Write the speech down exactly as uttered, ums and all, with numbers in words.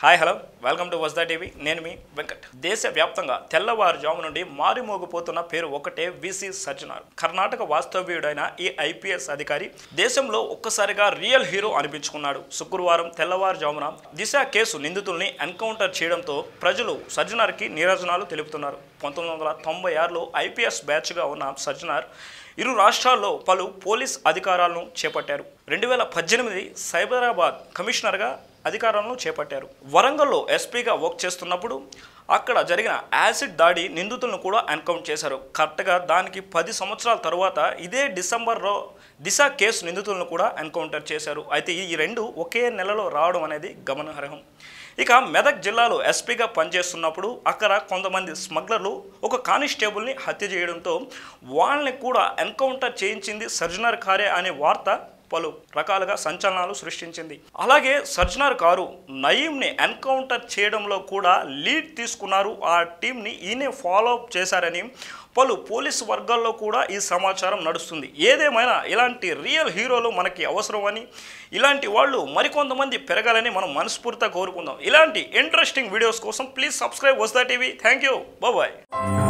Hi hello welcome to Vasda TV. నేను మీ వెంకట్. దేశవ్యాప్తంగా తెల్లవారుజాము నుండి మారిమోగిపోతున్న పేరు ఒకటే వీసీ సజ్జనార్. కర్ణాటక వాస్తవ్యుడైన ఈ ఐపీఎస్ అధికారి దేశంలో ఒక్కసారిగా రియల్ హీరో అనిపించుకున్నాడు. శుక్రవారం తెల్లవారుజామున దిశ కేసు నిందితుల్ని ఎన్కౌంటర్ చేయడంతో ప్రజలు సజ్జనార్కి నీరాజనాలు తెలుపుతున్నారు. పంతొమ్మిది వందల తొంభై ఆరులో ఐపీఎస్ బ్యాచ్గా ఉన్న సజ్జనార్ ఇరు రాష్ట్రాల్లో పలు పోలీస్ అధికారాలను చేపట్టారు. రెండు వేల పద్దెనిమిది సైబరాబాద్ కమిషనర్గా అధికారాలను చేపట్టారు. వరంగల్లో ఎస్పీగా వర్క్ చేస్తున్నప్పుడు అక్కడ జరిగిన యాసిడ్ దాడి నిందితులను కూడా ఎన్కౌంటర్ చేశారు. కరెక్ట్గా దానికి పది సంవత్సరాల తరువాత ఇదే డిసెంబర్లో దిశ కేసు నిందితులను కూడా ఎన్కౌంటర్ చేశారు. అయితే ఈ రెండు ఒకే నెలలో రావడం అనేది గమనార్హం. ఇక మెదక్ జిల్లాలో ఎస్పీగా పనిచేస్తున్నప్పుడు అక్కడ కొంతమంది స్మగ్లర్లు ఒక కానిస్టేబుల్ని హత్య చేయడంతో వాళ్ళని కూడా ఎన్కౌంటర్ చేయించింది సజ్జనార్ కారే అనే వార్త పలు రకాలుగా సంచలనాలు సృష్టించింది. అలాగే సజ్జనార్ కారు నయీంని ఎన్కౌంటర్ చేయడంలో కూడా లీడ్ తీసుకున్నారు. ఆ టీంని ఈయనే ఫాలో అప్ చేశారని పలు పోలీసు వర్గాల్లో కూడా ఈ సమాచారం నడుస్తుంది. ఏదేమైనా ఇలాంటి రియల్ హీరోలు మనకి అవసరమని, ఇలాంటి వాళ్ళు మరికొంతమంది పెరగాలని మనం మనస్ఫూర్తిగా కోరుకుందాం. ఇలాంటి ఇంట్రెస్టింగ్ వీడియోస్ కోసం please subscribe Vasda TV. Thank you. Bye.